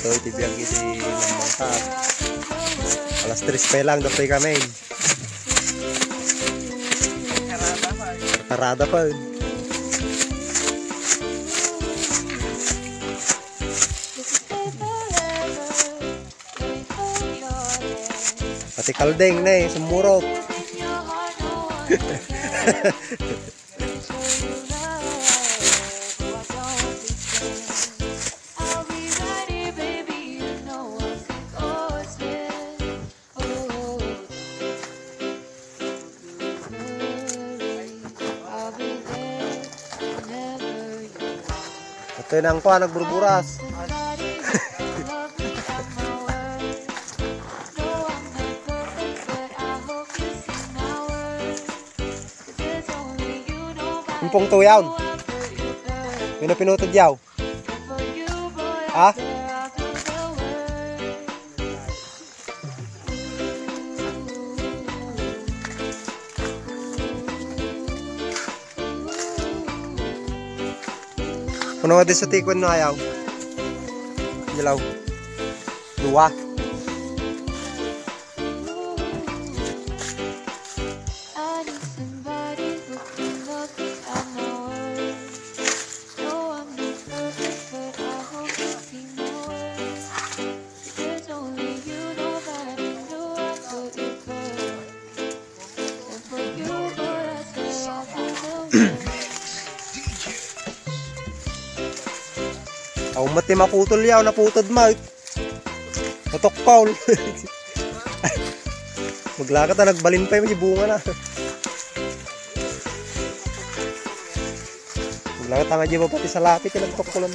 Ito itibiyag iti mamangkap. Alas 3 pa lang dapay kami. Karada pa. Pati kaldeng na eh, sumurot. Ito yung ko, nagburburas. Impong tuyaw. Pinutod yaw. Ha? Kuno nga din sa tikwan na ayaw. Dilaw. Dua. Ako mati maputol yaw, naputod ma. Natok paul. Maglakad na, nagbalin pa yung bunga na. Maglakad na nga dyan pati sa lapit, nagtok ko lang.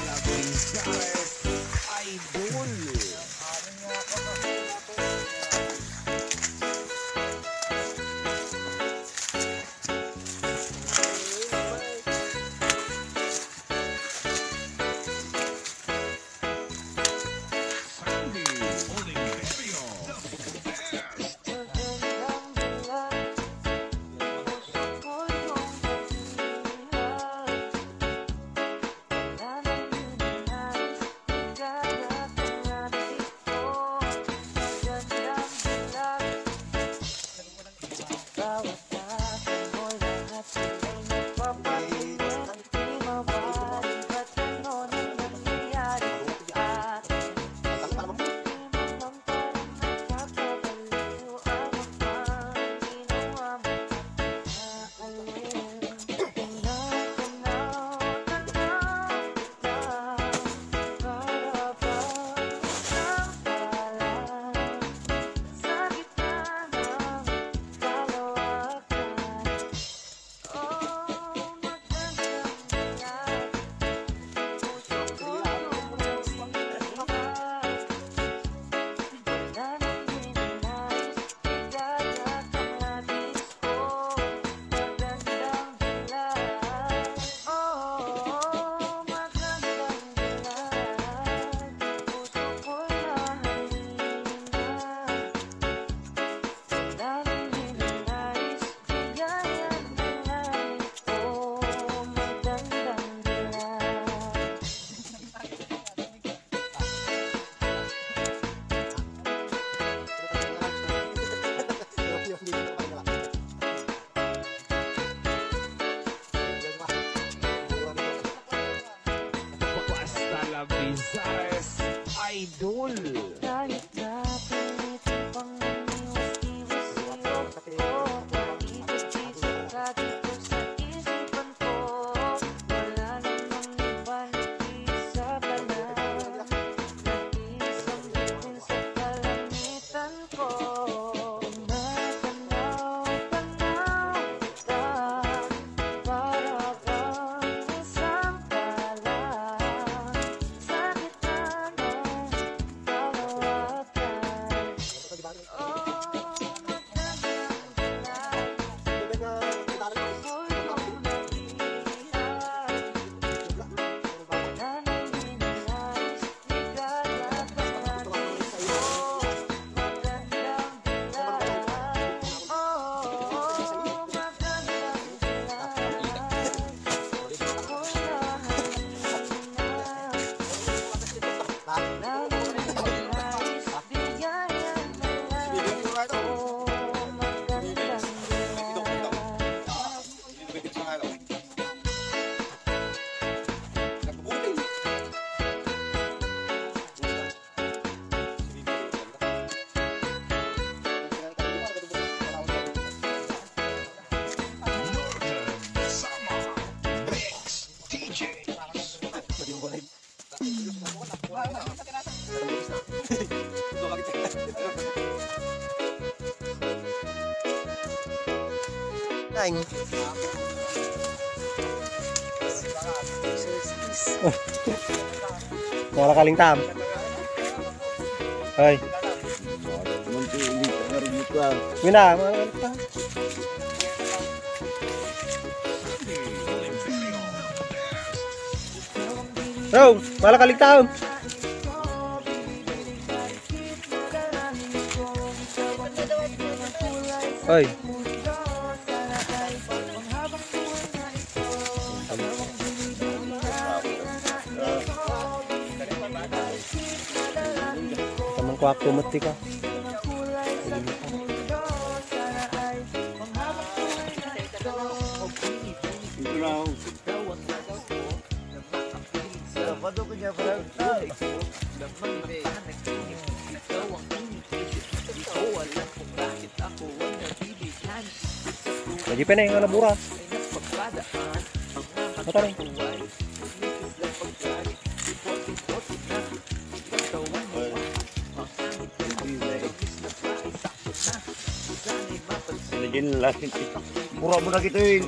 Vizares Idol. Kahit na pinitin pang maniwas-iwas ko, paikot-ikot ka dito sa isipan ko. Wala namang iba nagdi sa balat, nag-iisang bitin sa kalamitan ko. Tumatanaw-tanaw ka, para kang isang palang sa gitna ng kalawakan. Oh, magandang Tang. Wala kaling tam. Hoy. Mina, mga kaling tam. Bro, wala kaling tam. Hoy. Teman ko aku mati ka. Lagi peneng nga nabura. Mata rin. Lagyan lagi. Pura mo na kita yun.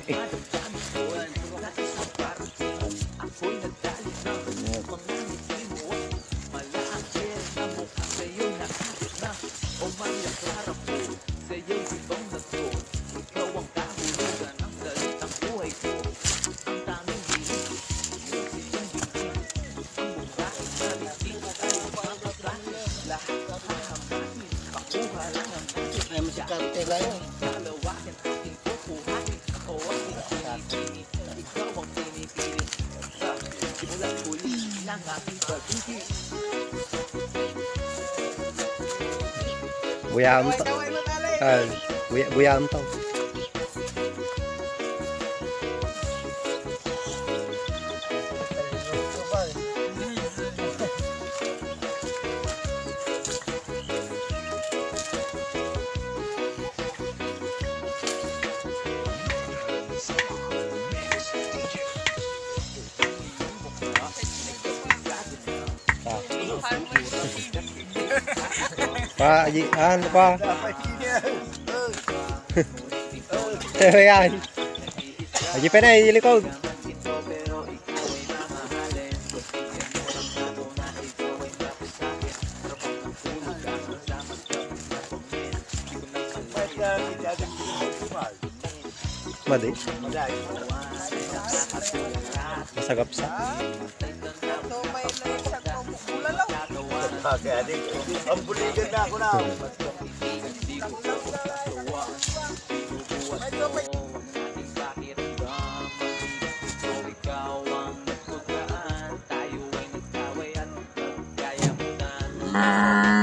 Buyam to. Buyam to. Pa, ano pa? Ayan. Aji pa na, ilikod. Madi? Masagap sa. Kaya adik, ang buligan na ako na. Ah.